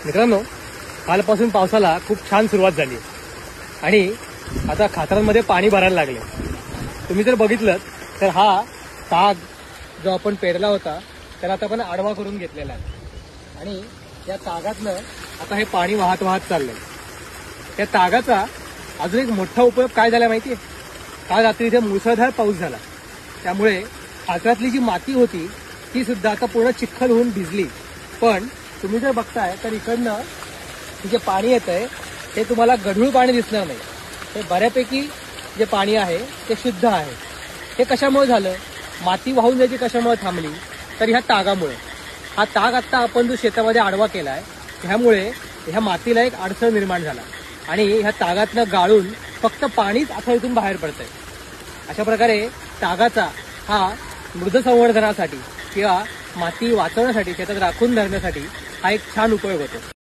मित्रांनो, कालपासून पावसाला खूप छान सुरुवात झाली आणि आता खाचरांमध्ये पाणी भरायला लागले. तुम्ही जर बघितलं तर हा ताग जो आपण पेरला होता त्याला आता आपण आडवा करून घेतलेला आहे आणि या तागातनं आता हे पाणी वाहत वाहत चाललंय. त्या तागाचा अजून एक मोठा उपयोग काय झाला माहितीये? काल रात्री इथे मुसळधार पाऊस झाला, त्यामुळे खाचरातली जी माती होती ती सुद्धा आता पूर्ण चिखल होऊन भिजली. पण तुम्ही जर बघताय तर इकडनं जे पाणी येतंय ते तुम्हाला गढूळ पाणी दिसणार नाही. हे बऱ्यापैकी जे पाणी आहे ते शुद्ध आहे. हे कशामुळे झालं? माती वाहून जायची कशामुळे थांबली? तर ह्या तागामुळे. हा ताग आता आपण जो शेतामध्ये आडवा केलाय ह्यामुळे ह्या मातीला एक अडथळा निर्माण झाला आणि ह्या तागातनं गाळून फक्त पाणीच आता इथून बाहेर पडतंय. अशा प्रकारे तागाचा हा मृद संवर्धनासाठी किंवा माती वाचवण्यासाठी, शेतात राखून धरण्यासाठी हा एक छान उपयोग होतो.